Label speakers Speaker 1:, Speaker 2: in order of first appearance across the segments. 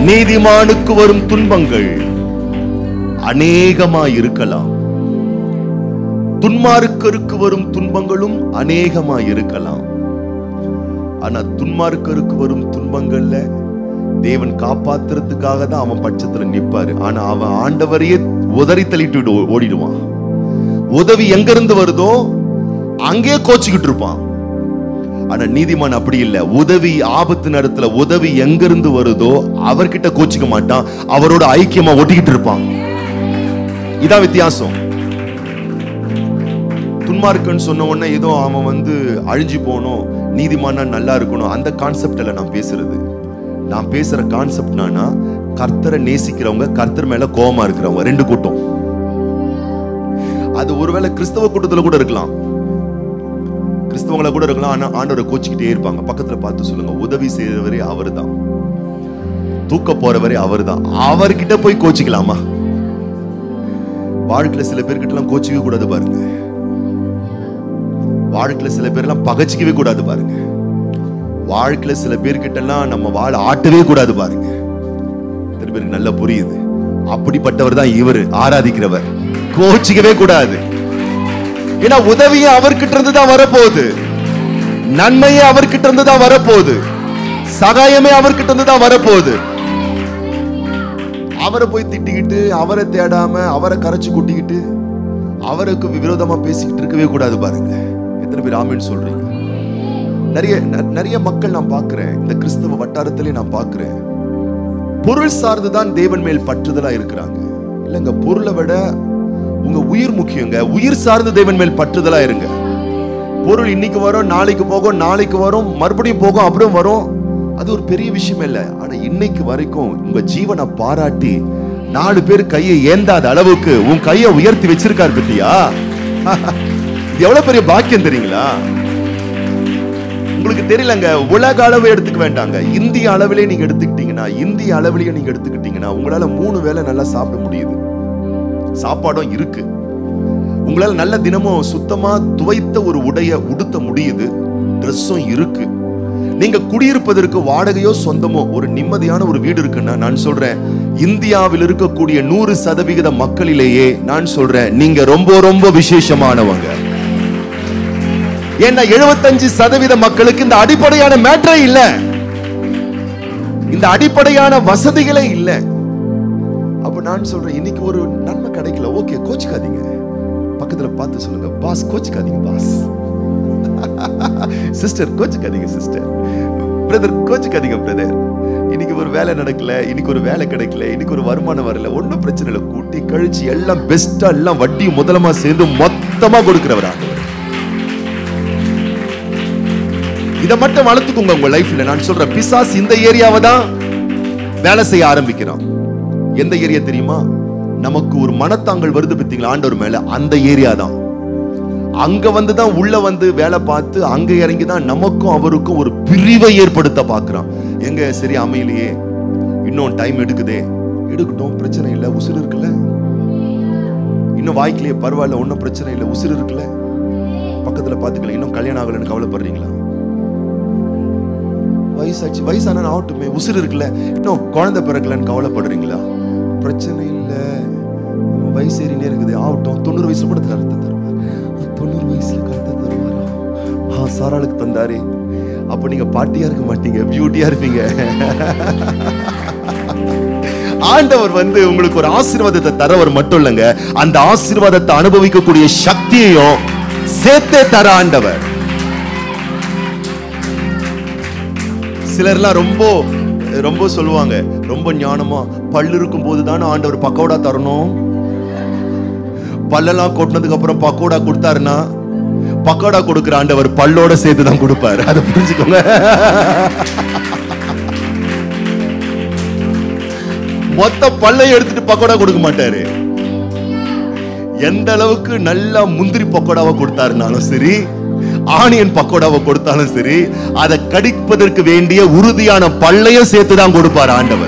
Speaker 1: நீதிமானுக்கு வரும் துன்பங்கள் அநேகமாய் இருக்கலாம், துன்மார்க்கருக்கு வரும் துன்பங்களும் அநேகமாய் இருக்கலாம். ஆனா துன்மார்க்கருக்கு வரும் துன்பங்கள்ல தேவன் காப்பாத்துறதுக்காக தான் அவன் பட்சத்துல நிற்பாரு. ஆனா அவன் ஆண்டவரையே உதறி தள்ளிட்டு ஓடிடுவான். உதவி எங்க இருந்து வருதோ அங்கே கோச்சிக்கிட்டு இருப்பான். ஆனா நீதிமான் அப்படி இல்லை. உதவி ஆபத்து நேரத்துல உதவி எங்க இருந்து வருதோ அவர்கிட்ட கோச்சிக்க மாட்டான், அவரோட ஐக்கியமா ஒட்டிக்கிட்டு இருப்பான். இதான் வித்தியாசம். துன்மார்க்கன்னு சொன்ன உடனே ஏதோ அவன் அழிஞ்சு போகணும், நீதிமானா நல்லா இருக்கணும், அந்த கான்செப்ட்ல நான் பேசுறது. நான் பேசுற கான்செப்ட் நானா, கர்த்தரை நேசிக்கிறவங்க, கர்த்தர் மேல கோபமா இருக்கிறவங்க, ரெண்டு கூட்டம். அது ஒருவேளை கிறிஸ்தவ கூட்டத்துல கூட இருக்கலாம், கிறிஸ்தவங்கள கூட இருக்கலாம். ஆனா ஆண்டவரை கோச்சிக்கிட்டே இருப்பாங்க. பக்கத்துல பார்த்து சொல்லுங்க, உதவி செய்யறவரே அவரு தான், தூக்க போறவரே அவரு தான். அவர்கிட்ட போய் கோச்சிக்கலாமா? வாழ்க்கையில சில பேர்கிட்ட எல்லாம் கோச்சிக்க கூடாது பாருங்க. வாழ்க்கையில சில பேர் எல்லாம் பகச்சிக்கவே கூடாது பாருங்க. வாழ்க்கையில சில பேர்கிட்ட எல்லாம் நம்ம வாழ ஆட்டவே கூடாது பாருங்க. சில பேருக்கு நல்லா புரியுது. அப்படிப்பட்டவர் தான் இவர் ஆராதிக்கிறவர். கோச்சிக்கவே கூடாது. ஏன்னா உதவியே அவர்கிட்ட இருந்து தான் வரப்போகுது, நன்மையே அவர்கிட்ட இருந்து தான் வரப்போகுது, சகாயமே அவர்கிட்ட இருந்து தான் வரப்போகுது. அவரை போய் திட்டிக்கிட்டு, அவரை தேடாம, அவரை கரைச்சு கூட்டிக்கிட்டு, அவருக்கு விரோதமா பேசிக்கிட்டு இருக்கவே கூடாது பாருங்க. எத்தனை பேர் ஆமென் சொல்றீங்க? நிறைய மக்கள் நான் பார்க்கிறேன், இந்த கிறிஸ்தவ வட்டாரத்திலே நான் பார்க்கிறேன், பொருள் சார்ந்துதான் தேவன் மேல் பற்றுதலா இருக்கிறாங்க. இல்லங்க, பொருளை விட உங்க உயிர் முக்கியங்க. உயிர் சார்ந்து தேவன் மேல் பற்றுதலா இருங்க. பொருள் இன்னைக்கு வரும், நாளைக்கு போகும், நாளைக்கு வரும், மறுபடியும் போகும், அப்புறம் வரும். அது ஒரு பெரிய விஷயம் இல்லை. ஆனா இன்னைக்கு வரைக்கும் உங்க ஜீவனை பாராட்டி 4 பேர் கையை ஏந்தாத அளவுக்கு உன் கையை உயர்த்தி வச்சிருக்காரு பத்தியா? இது எவ்வளவு பெரிய பாக்கியம் தெரியுங்களா? உங்களுக்கு தெரியலங்க. உலக அளவு எடுத்துக்க வேண்டாங்க, இந்திய அளவிலே நீங்க எடுத்துக்கிட்டீங்கன்னா, இந்திய அளவிலேயே நீங்க எடுத்துக்கிட்டீங்கன்னா உங்களால 3 வேளை நல்லா சாப்பிட முடியுது. சாப்பாடும் இருக்கு. உங்களால நல்ல தினமும் சுத்தமா துவைத்த ஒரு உடைய உடுத்த முடியுது. ட்ரெஸ்ஸும் இருக்கு. நீங்க குடியிருப்பதற்கு வாடகையோ சொந்தமோ ஒரு நிம்மதியான ஒரு வீடு இருக்குன்னா, நான் சொல்றேன், இந்தியாவில் இருக்கக்கூடிய 100% மக்களிலேயே நான் சொல்றேன், நீங்க ரொம்ப ரொம்ப விசேஷமானவங்க. ஏன்னா 75% மக்களுக்கு இந்த அடிப்படையான மேட்டரே இல்ல, இந்த அடிப்படையான வசதிகளே இல்ல. அப்ப நான் சொல்றேன், இன்னைக்கு ஒரு நன்மை கிடைக்கல, ஓகே, கோச்சிக்காதீங்க. பக்கத்துல பார்த்து சொல்லுங்க, பாஸ் கோச்சிக்காதீங்க பாஸ், சிஸ்டர் கோச்சிக்காதீங்க சிஸ்டர், பிரதர் கோச்சிக்காதீங்க பிரதர். இன்னைக்கு ஒரு வேலை நடக்கல, இன்னைக்கு ஒரு வேலை கிடைக்கல, இன்னைக்கு ஒரு வருமானம் வரல, ஒன்னும் பிரச்சனை இல்லை, கூட்டி கழிச்சு எல்லாம் பெஸ்டா, எல்லாம் வட்டி முதலமா சேர்ந்து மொத்தமா கொடுக்கிறவர் ஆண்டவர். இதை மட்டும் வளர்த்துக்கோங்க உங்க லைஃப்ல. நான் சொல்றேன், பிசாஸ் இந்த ஏரியாவை தான் வேலை செய்ய ஆரம்பிக்கிறான். எந்த ஏரியா தெரியுமா? நமக்கு ஒரு மனத்தாங்கள் வருது பத்தீங்களா ஆண்டவர் மேல, அந்த ஏரியா தான். அங்க வந்துதான் உள்ள வேலை பார்த்து அங்க இறங்கிதான் நமக்கும் அவருக்கும் ஒரு பிரிவை ஏற்படுத்த பாக்குறான். எங்க சரி அமையிலேயே, இன்னும் டைம் எடுக்குதே, எடுக்கட்டும், பிரச்சனை இல்லை, உசுறு இருக்குல்ல, இன்னும் வாய்க்கலையே, பரவாயில்ல, ஒன்னும் பிரச்சனை இல்லை, உசுறு இருக்குல்ல, பக்கத்துல பாத்துக்கல, இன்னும் கல்யாணம் ஆகலன்னு கவலைப்படுறீங்களா? வயசாச்சு, வயசான ஆகட்டுமே, உசுறு இருக்குல்ல, இன்னும் குழந்தை பிறக்கலன்னு கவலைப்படுறீங்களா? பிரச்சனை இல்லை, வயசேறினே இருக்குது, ஆகட்டும், 90 வயசுல கூட கருத்து தருவார். 90 வயசுல கருத்து தருவாரா? சாராளுக்கு தந்தாரே. அப்ப நீங்க பாட்டியா இருக்க மாட்டீங்க, பியூட்டியா இருப்பீங்க. ஆண்டவர் உங்களுக்கு ஒரு ஆசீர்வாதத்தை தரவர் மட்டும் இல்லைங்க, அந்த ஆசீர்வாதத்தை அனுபவிக்கக்கூடிய சக்தியையும் சேர்த்தே தர ஆண்டவர். சிலர்லாம் ரொம்ப ரொம்ப சொல்லுவாங்க, ரொம்ப ஞானமா, பல்லு இருக்கும் போதுதானே ஆண்டவர் பக்கோடா தரணும், பல்லெல்லாம் கொட்டினதுக்கு அப்புறம் பக்கோடா கொடுத்தாருன்னா, பக்கோடா கொடுக்கிற ஆண்டவர் பல்லோட சேர்த்து தான் கொடுப்பாரு. அதை புரிஞ்சுக்கோங்க. மொத்த பல்லை எடுத்துட்டு பக்கோடா கொடுக்க மாட்டாரு. எந்த அளவுக்கு நல்லா முந்திரி பக்கோடாவை கொடுத்தாருனாலும் சரி, ஆனியன் பக்கோடாவை கொடுத்தாலும் சரி, அதை கடிப்பதற்கு வேண்டிய உறுதியான பல்லையும் சேர்த்து தான் கொடுப்பாரு ஆண்டவர்.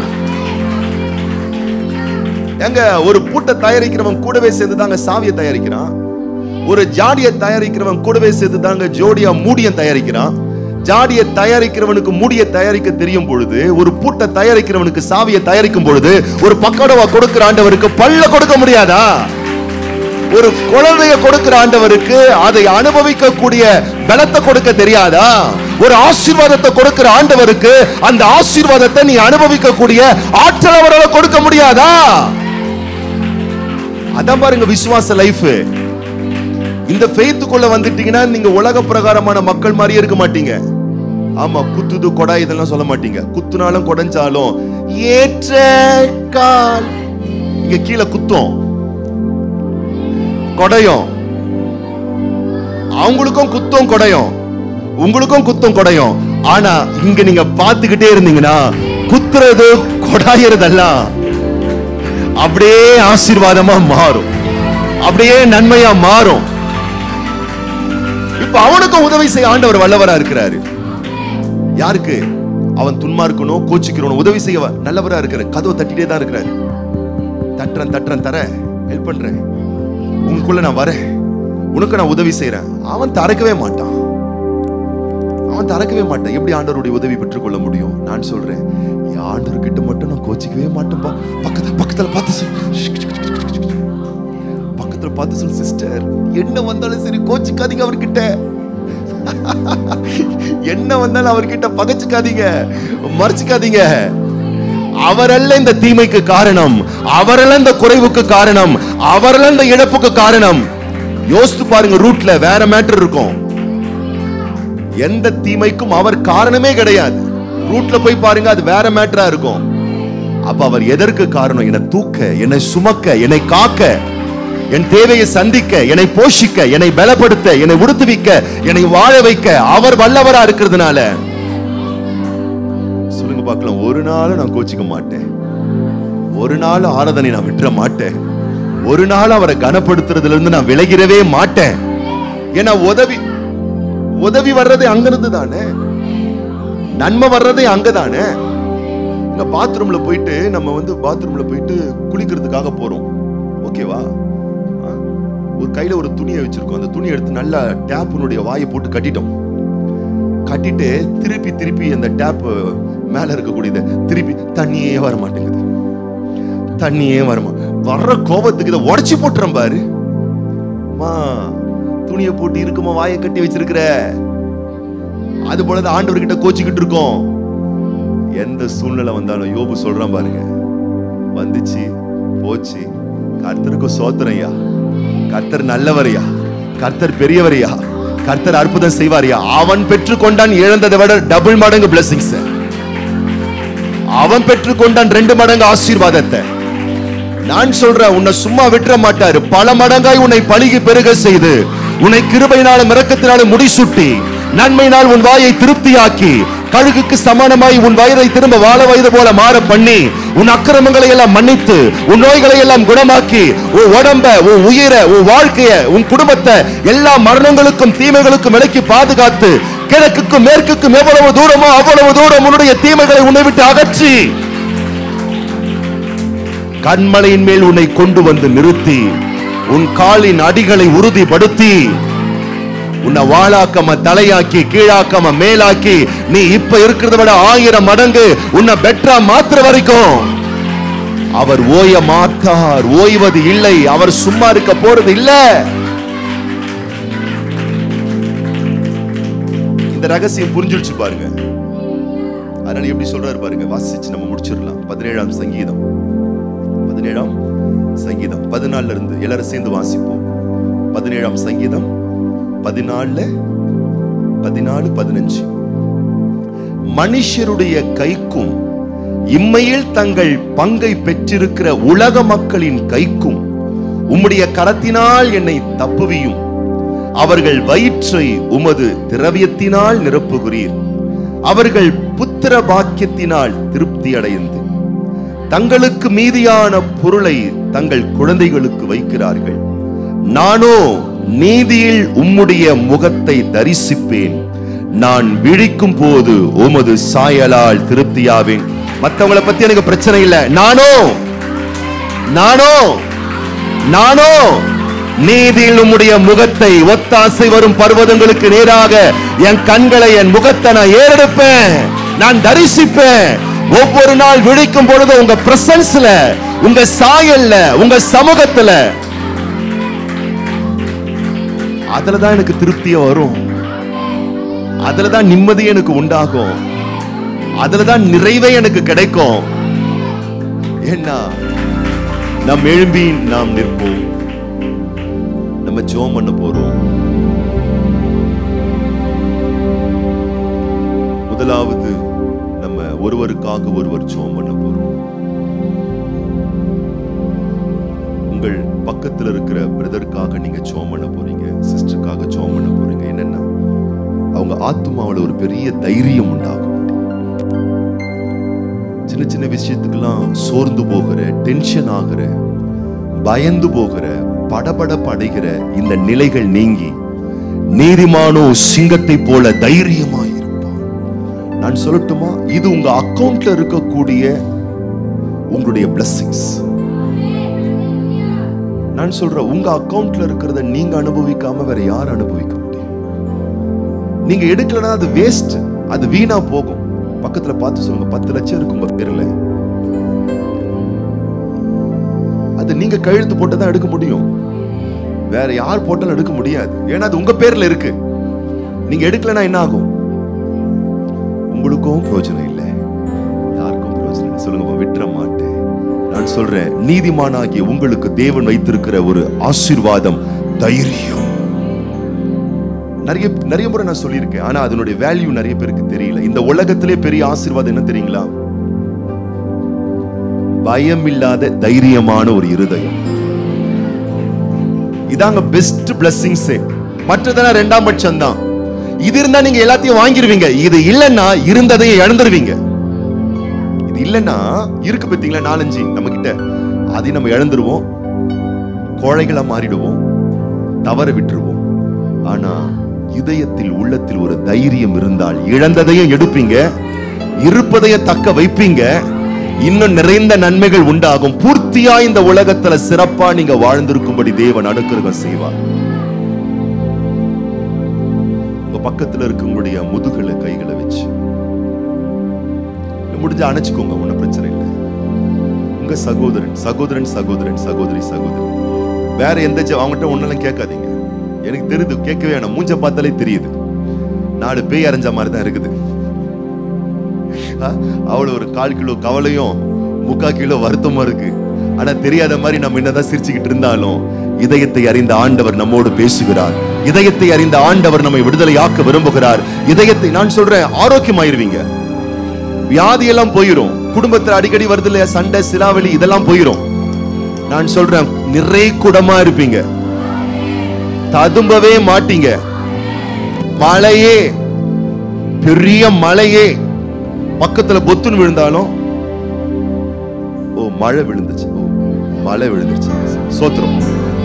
Speaker 1: எங்க ஒரு பூட்டை தயாரிக்கிறவன் கூடவே சேர்த்து தாங்க சாவியை தயாரிக்கிறான். ஒரு ஜாடியை தயாரிக்கிறவன் கூடவே சேர்த்து தாங்க ஜோடியா மூடியை தயாரிக்கிறான். ஜாடியை தயாரிக்கிறவனுக்கு மூடியை தயாரிக்க தெரியும் பொழுது, ஒரு பூட்டை தயாரிக்கிறவனுக்கு சாவியை தயாரிக்கும் பொழுது, ஒரு பக்கோடாவா கொடுக்கிற ஆண்டவருக்கு பல்ல கொடுக்க முடியாதா? ஒரு குழந்தைய கொடுக்கிற ஆண்டவருக்கு அதை அனுபவிக்க கூடிய பலத்தை கொடுக்க தெரியாதா? ஒரு ஆசீர்வாதத்தை கொடுக்கிற ஆண்டவருக்கு அந்த ஆசீர்வாதத்தை நீ அனுபவிக்க கூடிய ஆற்றல் அவரால் கொடுக்க முடியாதா? அதான் பாருங்க விசுவாச லைஃப். இந்த ஃபெய்த்துக்குள்ள வந்துட்டீங்கன்னா நீங்க உலக பிரகாரமான மக்கள் மாதிரியே இருக்க மாட்டீங்க. ஆமா, குத்துது கொடா இதெல்லாம் சொல்ல மாட்டீங்க. குத்துனாலும் கொடைஞ்சாலும் ஏற்ற கால் இங்க கீழே குத்தும் கொடையும், அவங்களுக்கும் குத்தும் கொடையும், உங்களுக்கும் குத்தும் கொடையும். ஆனா இங்க நீங்க பார்த்துக்கிட்டே இருந்தீங்கன்னா குத்துறது கொடாயிறதெல்லாம் அப்படியே ஆசீர்வாதமா மாறும், அப்படியே நன்மையா மாறும். இப்ப அவனுக்கும் உதவி செய்ய ஆண்டவர் வல்லவரா இருக்கிறாரு. யாருக்கு? அவன் துன்மார்க்கணும், கோச்சிக்கிறவனும் உதவி செய்ய நல்லவரா இருக்கிறார். கதவை தட்டிட்டே தான் இருக்கிறாரு. தட்டுறேன் தர ஹெல்ப் பண்றேன், உங்களுக்குள்ள நான் வரேன், உனக்கு நான் உதவி செய்யறேன். அவன் திறக்கவே மாட்டான். எப்படி ஆண்டவருடைய உதவி பெற்றுக்கொள்ள முடியும்? நான் சொல்றேன், ஆண்டவர் கிட்ட மட்டும் நான் கோச்சிக்கவே மாட்டேன்பா. பக்கத்துல பார்த்து சொல்லு, சிஸ்டர் என்ன வந்தாலும் சரி கோச்சிக்காதீங்க அவர்கிட்ட. என்ன வந்தாலும் அவர்கிட்ட பகைச்சுக்காதீங்க, மறைச்சுக்காதீங்க. அவரல்ல இந்த தீமைக்கு காரணம், அவரல்ல இந்த குறைவுக்கு காரணம், அவரல்ல இந்த இழப்புக்கு காரணம். யோசித்து பாருங்க, ரூட்ல வேற மேட்டர் இருக்கும். எந்த தீமைக்கும் அவர் காரணமே கிடையாது. ரூட்ல போய் பாருங்க, அது வேற மேட்டரா இருக்கும். அப்ப அவர் எதற்கு காரணம்? என்னை தூக்க, என்னை சுமக்க, என்னை காக்க, என் தேவையை சந்திக்க, என்னை போஷிக்க, என்னை பலப்படுத்த, என்னை உடுத்துவிக்க, என்னை வாழ வைக்க அவர் வல்லவரா இருக்கிறதுனால. சொல்லுங்க பார்க்கலாம், ஒரு நாள் நான் கோச்சிக்க மாட்டேன், ஒரு நாள் ஆராதனை நான் விட்டுற மாட்டேன், ஒரு நாள் அவரை கனப்படுத்துறதுல இருந்து நான் விலகிடவே மாட்டேன். ஏன்னா உதவி வர்றது அங்கிருந்து தானே, நன்மை வர்றதே அங்கதானே. பாத்ரூம்ல போயிட்டு நம்ம பாத்ரூம்ல போயிட்டு குளிக்கிறதுக்காக போறோம், ஓகேவா? ஒரு கையில ஒரு துணியை வச்சிருக்கோம். அந்த துணியை எடுத்து நல்லா டேப்புனுடைய வாயை போட்டு கட்டிட்டு திருப்பி அந்த டேப் மேல இருக்கக்கூடியது திருப்பி தண்ணியே வர மாட்டேங்குது, தண்ணியே வர்ற கோபத்துக்கு இதை உடைச்சு போட்டுறேன் பாரு. துணியை போட்டு இருக்குமா வாயை கட்டி வச்சிருக்கிற. அது போலதான் ஆண்டவர்கிட்ட கோச்சிக்கிட்டு இருக்கோம். எந்த சூழ்நிலை வந்தாலும் யோபு சொல்றான் பாருங்க, வந்துச்சு போச்சு, கர்த்தருக்கு சோத்திரையா, கர்த்தர் நல்லவரையா, கர்த்தர் பெரியவரையா, கர்த்தர் அற்புதம் செய்வாரியா. அவன் பெற்றுக்கொண்டான் இழந்ததை விட டபுள் மடங்கு பிளஸிங்ஸ். அவன் பெற்றுக்கொண்டான் 2 மடங்கு ஆசீர்வாதத்தை. நான் சொல்றேன், உன்னை சும்மா விட்டுற மாட்டாரு. பல மடங்காய் உன்னை பலுகி பெருக செய்து, உன்னை கிருபையினாலும் இரக்கத்தினாலும் முடிசூட்டி, நன்மையினால் உன் வாயை திருப்தியாக்கி, கழுகுக்கு சமானமாய் உன் வயதை திரும்ப வாழ வயது போல மாற பண்ணி, உன் அக்கிரமங்களை எல்லாம் மன்னித்து, உன் நோய்களை எல்லாம் குணமாக்கி, உன் உடம்ப, உன் உயிரை, உன் வாழ்க்கைய, உன் குடும்பத்தை எல்லா மரணங்களுக்கும் தீமைகளுக்கும் விலக்கி பாதுகாத்து, கிழக்குக்கும் மேற்குக்கும் எவ்வளவு தூரமோ அவ்வளவு தூரம் உன்னுடைய தீமைகளை உன்னை விட்டு அகற்றி, கண்மலையின் மேல் உன்னை கொண்டு வந்து நிறுத்தி, உன் காலின் அடிகளை உறுதிப்படுத்தி, உன்னை வாழாக்கம தலையாக்கி, கீழாக்கம மேலாக்கி, நீ இப்ப இருக்கிறத விட 1000 மடங்கு உன்னை பெட்டரா மாத்திர வரைக்கும் அவர் ஓய மாட்டார். ஓய்வது இல்லை, அவர் சும்மா இருக்க போறது இல்ல. இந்த ரகசியம் புரிஞ்சிருச்சு பாருங்க. அதனால எப்படி சொல்றாரு பாருங்க, வாசிச்சு நம்ம முடிச்சிடலாம். 17ஆம் சங்கீதம் 14 இருந்து எல்லாரும் சேர்ந்து வாசிப்போம். 17ஆம் சங்கீதம் 14, 15. மனுஷருடைய கைக்கும் இம்மையில் தங்கள் பங்கை பெற்றிருக்கிற உலக மக்களின் கைக்கும் உம்முடைய கரத்தினால் என்னை தப்புவியும். அவர்கள் வயிற்றை உமது திரவியத்தினால் நிரப்புகிறீர். அவர்கள் புத்திர பாக்கியத்தினால் திருப்தி அடைந்து தங்களுக்கு மீதியான பொருளை தங்கள் குழந்தைகளுக்கு வைக்கிறார்கள். நானோ நீதியில் உம்முடைய முகத்தை தரிசிப்பேன். நான் விழிக்கும் போது உமது சாயலால் திருப்தியாவேன். மற்றவங்களை பத்தி எனக்கு பிரச்சனை இல்லை. நானோ நீதியில் உம்முடைய முகத்தை ஒத்தாசை வரும் பர்வதங்களுக்கு நேராக என் கண்களை, என் முகத்தை நான் ஏறெடுப்பேன், நான் தரிசிப்பேன். ஒவ்வொரு நாள் விழிக்கும் பொழுது உங்க பிரசன்ஸ்ல, உங்க சாயல்ல, உங்க சமூகத்துல, அதுலதான் எனக்கு திருப்தியே வரும். அதுலதான் நிம்மதி எனக்கு உண்டாகும். அதுலதான் நிறைவே எனக்கு கிடைக்கும். ஏன்னா நாம் எழும்பி நாம் நிற்போம். நம்ம ஜெபம் பண்ண போறோம். முதலாவது நம்ம ஒருவருக்காக ஒருவர் ஜெபம் பண்ண போறோம். உங்கள் பக்கத்தில் இருக்கிற பிரதருக்காக நீங்க ஜெபம் பண்ண போறீங்க, சிஸ்டருக்காக ஜெபம் பண்ண போறீங்க. என்னன்னா அவங்க ஆத்துமாவில் ஒரு பெரிய தைரியம் உண்டாகும். சின்ன சின்ன விஷயத்துக்கெல்லாம் சோர்ந்து போகிற, டென்ஷன் ஆகிற, பயந்து போகிற, படபடப்படைகிற இந்த நிலைகள் நீங்கி நீதிமானோ சிங்கத்தை போல தைரியமாயிருப்பான். நான் சொல்லட்டுமா, இது உங்க அக்கவுண்ட்ல இருக்கக்கூடிய உங்களுடைய blessings. நான் சொல்றேன், உங்க அக்கவுண்ட்ல இருக்கிறத நீங்க அனுபவிக்காம வேற யார் அனுபவிக்க முடியும்? நீங்க எடுக்கலன்னா அது வேஸ்ட், அது வீணா போகும். பக்கத்துல பார்த்து சொல்லுங்க, 10 லட்சம் இருக்கு உங்க பேர்ல, அது நீங்க கையெழுத்து போட்டுதான் எடுக்க முடியும், வேற யார் போட்டாலும் எடுக்க முடியாது. ஏன்னா அது உங்க பேர்ல இருக்கு. நீங்க எடுக்கலன்னா என்ன ஆகும்? உங்களுக்கும் பிரயோஜனம் இல்லை, யாருக்கும் பிரயோஜனம் இல்லை. சொல்லுங்க, விட்டுற மாட்டேன். நான் சொல்றேன், நீதிமானாகிய உங்களுக்கு தேவன் வைத்திருக்கிற ஒரு ஆசீர்வாதம் தைரியம். நிறைய முறை நான் சொல்லியிருக்கேன், ஆனா அதனுடைய வேல்யூ நிறைய பேருக்கு தெரியல. இந்த உலகத்திலே பெரிய ஆசீர்வாதம் என்ன தெரியுங்களா? பயம் இல்லாத தைரியமான ஒரு இருதயம். இதாங்க பெஸ்ட் பிளெஸிங்ஸ். மற்றதெல்லாம் இரண்டாம் பட்சம் தான். இது இருந்தா நீங்க எல்லாத்தையும் வாங்கிடுவீங்க, இது இல்லைன்னா இருந்ததையும் இழந்துருவீங்க. இது இல்லைன்னா இருக்கு பார்த்தீங்களா 4-5 நம்ம கிட்ட, அதை நம்ம இழந்துருவோம், கோழைகளா மாறிடுவோம், தவற விட்டுருவோம். ஆனா இதயத்தில், உள்ளத்தில் ஒரு தைரியம் இருந்தால் இழந்ததையும் எடுப்பீங்க, இருப்பதையும் தக்க வைப்பீங்க, இன்னும் நிறைந்த நன்மைகள் உண்டாகும். பூர்த்தியா இந்த உலகத்துல சிறப்பா நீங்க வாழ்ந்திருக்கும்படி தேவன் அனுக்கிரகம் செய்வார். உங்க பக்கத்துல இருக்கவங்களுடைய முதுகுல கைகளை வச்சு முடிஞ்ச அணைச்சுக்கோங்க, ஒன்னும் பிரச்சனை இல்லை. உங்க சகோதரன் சகோதரன் சகோதரன் சகோதரி சகோதரி, வேற எந்த அவங்ககிட்ட ஒன்னெல்லாம் கேட்காதீங்க. எனக்கு தெரியுது, கேட்கவே வேணாம், மூஞ்ச பார்த்தாலே தெரியுது, 4 பேய் அரைஞ்ச மாதிரி தான் இருக்குது. அவ்வளவு ஒரு 1/4 கிலோ கவலையும் 3/4 கிலோ வருத்தமும் இருக்கு. ஆனா தெரியாத மாதிரி நம்ம என்னதான் சிரிச்சுக்கிட்டு இருந்தாலும் இதயத்தை அறிந்த ஆண்டவர் நம்மோடு பேசுகிறார். இதயத்தை அறிந்த ஆண்டவர் நம்மை விடுதலையாக்க விரும்புகிறார். இதயத்தை, நான் சொல்றேன், ஆரோக்கியமாயிருவீங்க. வியாதி எல்லாம் போயிரும். குடும்பத்தில் அடிக்கடி வருது இல்லையா சண்டை, சிலாவலி, இதெல்லாம் போயிரும். நான் சொல்றேன், நிறை குடமா இருப்பீங்க, ததும்பவே மாட்டீங்க. மழையே, பெரிய மழையே பக்கத்துல பொத்துன்னு விழுந்தாலும், ஓ மழை விழுந்துச்சு, ஓ மழை விழுந்துச்சு, சோத்திரம்,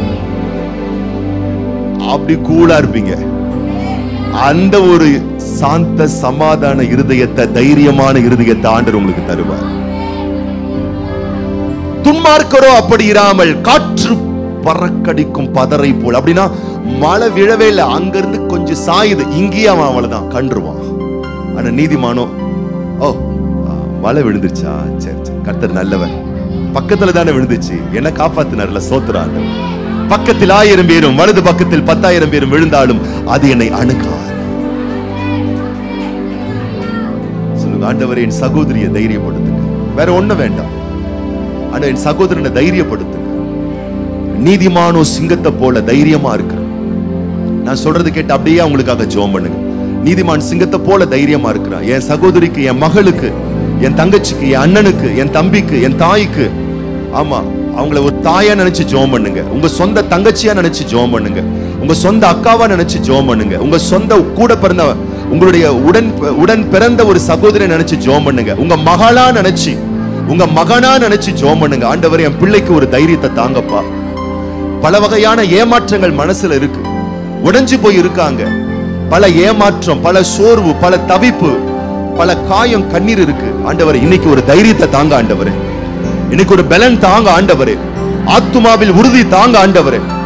Speaker 1: அப்படி கூலா இருப்பீங்க. அந்த ஒரு சாந்த சமாதான இருதயத்தை, தைரியமான இருதயத்தை ஆண்டவர் உங்களுக்கு தருவார். துன்மார்க்கரோ அப்படி இராமல் காற்று பறக்கடிக்கும் பதரை போல். அப்படின்னா மழை விழவே இல்லை, அங்கிருந்து கொஞ்சம் சாயுது, இங்கேயே அவன் அவ்வளவுதான் கண்டுருவான். ஆனா நீதிமானோ, ஓ மழை விழுந்துருச்சா, சரி சரி, கர்த்தர் நல்லவர், பக்கத்துல தானே விழுந்துச்சு, என்ன காப்பாத்தினார்ல, சோத்திரான். பக்கத்தில் 1000 பேரும் வலது பக்கத்தில் 10,000 பேரும் விழுந்தாலும் அது என்னை அணுகாது. சொல்லுங்க, ஆண்டவரே என் சகோதரியை தைரியப்படுத்துங்க, வேற ஒண்ணு வேண்டாம். ஆனா என் சகோதரனை தைரியப்படுத்துங்க. நீதிமானோ சிங்கத்தை போல தைரியமா இருக்கிற, நான் சொல்றது கேட்டு அப்படியே அவங்களுக்காக ஜெபம் பண்ணுங்க. நீதிமான் சிங்கத்தை போல தைரியமா இருக்கிறான். என் சகோதரிக்கு, என் மகளுக்கு, என் தங்கச்சிக்கு, என் அண்ணனுக்கு, என் தம்பிக்கு, என் தாய்க்கு, ஆமா அவங்கள ஒரு தாயா நினைச்சு ஜெபம் பண்ணுங்க. உங்க சொந்த தங்கச்சியா நினைச்சு ஜெபம் பண்ணுங்க. உங்க சொந்த அக்காவா நினைச்சு ஜெபம் பண்ணுங்க. உங்க சொந்த கூட பிறந்த, உங்களுடைய உடன் பிறந்த ஒரு சகோதரியை நினைச்சு ஜெபம் பண்ணுங்க. உங்க மகளா நினைச்சு, உங்க மகனா நினைச்சு ஜெபம் பண்ணுங்க. ஆண்டவரே என் பிள்ளைக்கு ஒரு தைரியத்தை தாங்கப்பா. பல வகையான ஏமாற்றங்கள் மனசுல இருக்கு, உடைஞ்சு போய் இருக்காங்க. பல ஏமாற்றம், பல சோர்வு, பல தவிப்பு, பல காயம், கண்ணீர் இருக்கு. ஆண்டவரே இன்னைக்கு ஒரு தைரியத்தை தாங்க ஆண்டவரே. இன்னைக்கு ஒரு பலன் தாங்க ஆண்டவரே. ஆத்துமாவில் உறுதி தாங்க ஆண்டவரே.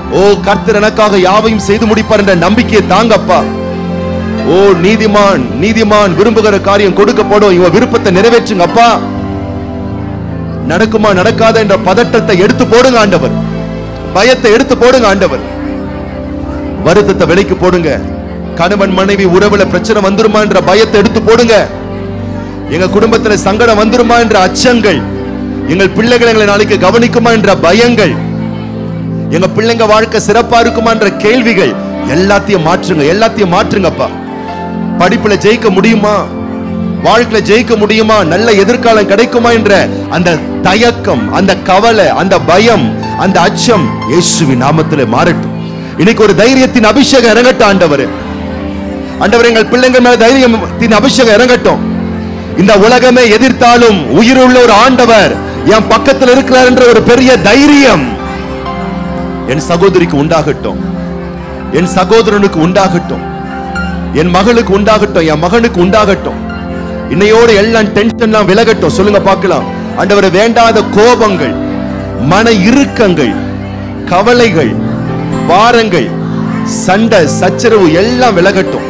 Speaker 1: ஓ கர்த்தர் எனக்காக யாவையும் செய்து முடிப்பார் என்ற நம்பிக்கையை தாங்கப்பா. ஓ நீதிமான் நீதிமான் விரும்புகிற காரியம் கொடுக்கப்படும், இவன் விருப்பத்தை நிறைவேற்றுங்க அப்பா. நடக்குமா நடக்காத என்ற பதட்டத்தை எடுத்து போடுங்க ஆண்டவர், பயத்தை எடுத்து போடுங்க ஆண்டவர், வருத்தத்தை விலைக்கு போடுங்க. கணவன் மனைவி உறவுல பிரச்சனை வந்துருமா என்ற பயத்தை எடுத்து போடுங்க. எங்க குடும்பத்துல சங்கடம் வந்துருமா என்ற அச்சங்கள், எங்கள் பிள்ளைகளை எங்களை நாளைக்கு கவனிக்குமா என்ற பயங்கள், எங்க பிள்ளைங்க வாழ்க்கை சிறப்பா இருக்குமா என்ற கேள்விகள் எல்லாத்தையும் மாற்றுங்க, எல்லாத்தையும் மாற்றுங்கப்பா. படிப்புல ஜெயிக்க முடியுமா, வாழ்க்கையில ஜெயிக்க முடியுமா, நல்ல எதிர்காலம் கிடைக்குமா என்ற அந்த தயக்கம், அந்த கவலை, அந்த பயம், அந்த அச்சம் இயேசுவின் நாமத்திலே மாறட்டும். இன்னைக்கு ஒரு தைரியத்தின் அபிஷேகம் இறங்கட்டும் ஆண்டவரே. ஆண்டவரே எங்கள் பிள்ளைங்க மேல தைரியத்தின் அபிஷேகம் இறங்கட்டும். இந்த உலகமே எதிர்த்தாலும் உயிருள்ள ஒரு ஆண்டவர் என் பக்கத்தில் இருக்கிறார் என்ற ஒரு பெரிய தைரியம் என் சகோதரிக்கு உண்டாகட்டும், என் சகோதரனுக்கு உண்டாகட்டும், என் மகளுக்கு உண்டாகட்டும், என் மகனுக்கு உண்டாகட்டும். இன்னையோட எல்லாம் டென்ஷன்லாம் விலகட்டும். சொல்லுங்க பார்க்கலாம். ஆண்டவரே வேண்டாத கோபங்கள், மன இறுக்கங்கள், கவலைகள், பாரங்கள், சண்டை சச்சரவு எல்லாம் விலகட்டும்.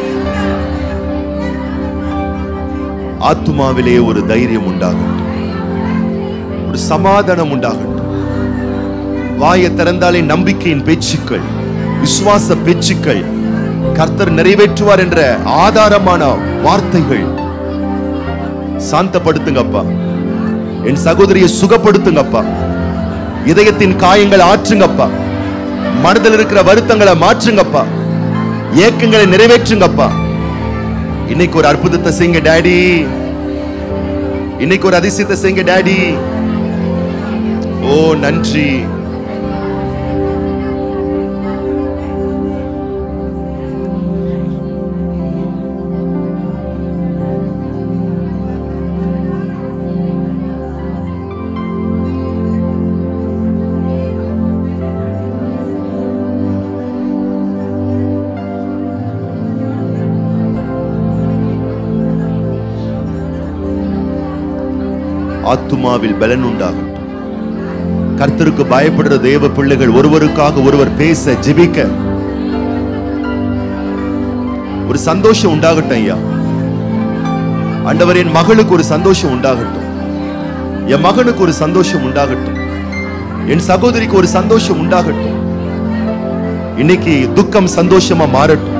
Speaker 1: ஆத்துமாவிலே ஒரு தைரியம் உண்டாகட்டும், ஒரு சமாதானம் உண்டாகட்டும். வாயை திறந்தாலே நம்பிக்கையின் பேச்சுக்கள், விசுவாச பேச்சுக்கள், கர்த்தர் நிறைவேற்றுவார் என்ற ஆதாரமான வார்த்தைகள் சாந்தப்படுத்துங்கப்பா. என் சகோதரியை சுகப்படுத்துங்கப்பா. இதயத்தின் காயங்கள் ஆற்றுங்கப்பா. மனதில் இருக்கிற வருத்தங்களை மாற்றுங்கப்பா. ஏக்கங்களை நிறைவேற்றுங்கப்பா. இன்னைக்கு ஒரு அற்புதத்தை செய்யுங்க டாடி, இன்னைக்கு ஒரு அதிசயத்தை செய்யுங்க டாடி. ஓ நன்றி. ஆத்துமாவில் பலன் உண்டாகட்டும். கர்த்தருக்கு பயப்படுற தேவ பிள்ளைகள் ஒருவருக்காக ஒருவர் பேச ஜெபிக்க ஒரு சந்தோஷம் உண்டாகட்டும் ஐயா. ஆண்டவர் என் மகளுக்கு ஒரு சந்தோஷம் உண்டாகட்டும், என் மகனுக்கு ஒரு சந்தோஷம் உண்டாகட்டும், என் சகோதரிக்கு ஒரு சந்தோஷம் உண்டாகட்டும். இன்னைக்கு துக்கம் சந்தோஷமா மாறட்டும்.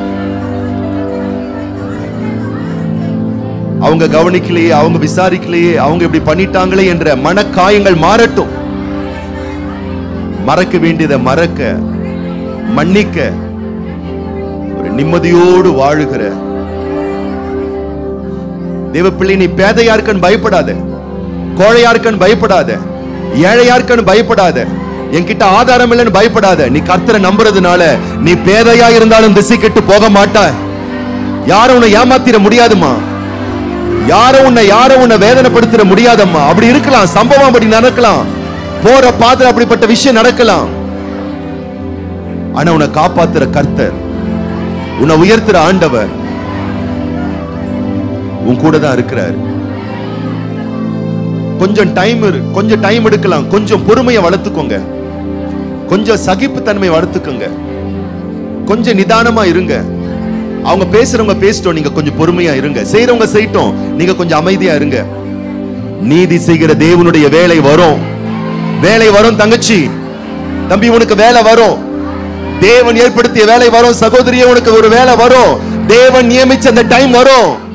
Speaker 1: அவங்க கவனிக்கலையே, அவங்க விசாரிக்கலையே, அவங்க இப்படி பண்ணிட்டாங்களே என்ற மனக்காயங்கள் மாறட்டும். மறக்க வேண்டியதை மறக்க, மன்னிக்க, ஒரு நிம்மதியோடு வாழுகிற தேவப்பிள்ளை நீ பேதையார்க்கன்னு பயப்படாத, கோழையார்க்கன்னு பயப்படாத, ஏழையார்க்கன்னு பயப்படாத, என்கிட்ட ஆதாரம் இல்லைன்னு பயப்படாத. நீ கர்த்தரை நம்புறதுனால நீ பேதையா இருந்தாலும் திசை கெட்டு போக மாட்டாய். யாரும் உன்னை ஏமாத்திர முடியாதுமா, யாரும் உன்னை வேதனைப்படுத்திட முடியாதம்மா. அப்படி இருக்கலாம், சம்பவம் அப்படி நடக்கலாம், போற பாத்திர அப்படிப்பட்ட விஷயம் நடக்கலாம். ஆனா உன்னை காப்பாத்துற கர்த்தர், உன்னை உயர்த்துற ஆண்டவர் உன் கூட தான் இருக்கிறார். கொஞ்சம் டைம் எடுக்கலாம், கொஞ்சம் பொறுமையை வளர்த்துக்கோங்க, கொஞ்சம் சகிப்புத்தன்மை வளர்த்துக்கோங்க, கொஞ்சம் நிதானமா இருங்க. அவங்க பேசுறவங்க பேசிட்டோம், நீங்க கொஞ்சம் பொறுமையா இருங்க. செய்யறவங்க செய்யட்டும், நீங்க கொஞ்சம் அமைதியா இருங்க. நீதி செய்கிற தேவனுடைய வேலை வரும், வேலை வரும் தங்கச்சி, தம்பி உனக்கு வேலை வரும். தேவன் ஏற்படுத்திய வேலை வரும். சகோதரியே உனக்கு ஒரு வேலை வரும். தேவன் நியமிச்ச அந்த டைம் வரும்.